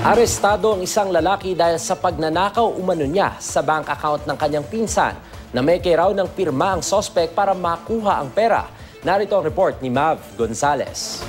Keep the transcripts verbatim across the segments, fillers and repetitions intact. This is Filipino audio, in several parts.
Arestado ang isang lalaki dahil sa pagnanakaw umano niya sa bank account ng kanyang pinsan na may raw ng pirma ang sospek para makuha ang pera. Narito ang report ni Mav Gonzales.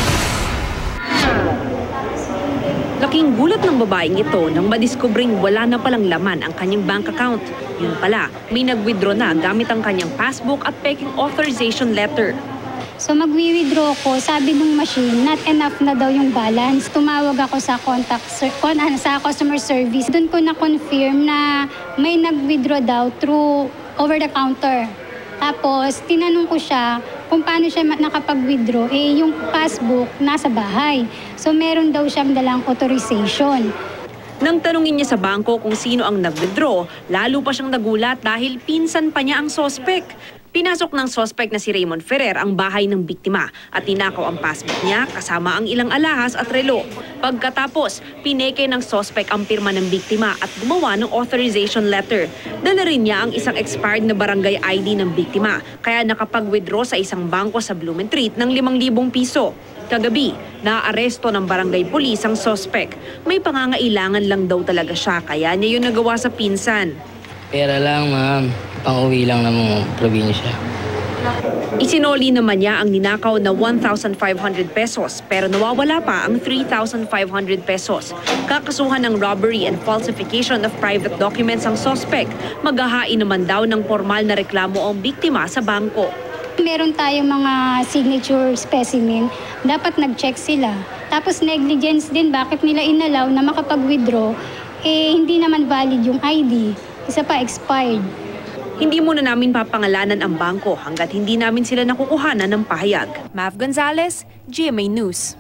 Laking gulat ng babaeng ito nang madiskubring wala na palang laman ang kanyang bank account. Yun pala, may nag-withdraw na gamit ang kanyang passbook at peking authorization letter. So magwi-withdraw ko, sabi ng machine, not enough na daw yung balance. Tumawag ako sa contact con, sa customer service. Doon ko na-confirm na may nag-withdraw daw through over the counter. Tapos tinanong ko siya kung paano siya nakapag-withdraw. Eh yung passbook nasa bahay. So meron daw siyang dalang authorization. Nang tanungin niya sa bangko kung sino ang nag-withdraw, lalo pa siyang nagulat dahil pinsan pa niya ang sospek. Pinasok ng sospek na si Raymond Ferrer ang bahay ng biktima at tinakaw ang passbook niya kasama ang ilang alahas at relo. Pagkatapos, pineke ng sospek ang pirma ng biktima at gumawa ng authorization letter. Dala rin niya ang isang expired na barangay I D ng biktima kaya nakapag-withdraw sa isang bangko sa Blumentritt ng limang libong piso. Kagabi, naaresto ng barangay pulis ang sospek. May pangangailangan lang daw talaga siya kaya niya yun nagawa sa pinsan. Pera lang, ma'am. Pang-uwi lang ng mga probinsya. Isinoli naman niya ang ninakaw na one thousand five hundred pesos pero nawawala pa ang three thousand five hundred pesos. Kakasuhan ng robbery and falsification of private documents ang sospek. Maghahain naman daw ng formal na reklamo ang biktima sa bangko. Meron tayong mga signature specimen, dapat nag-check sila. Tapos negligence din, bakit nila inalaw na makapag-withdraw, eh hindi naman valid yung I D. Isa pa, expired. Hindi muna namin papangalanan ang bangko hanggat hindi namin sila nakukuhanan ng pahayag. Mav Gonzales, G M A News.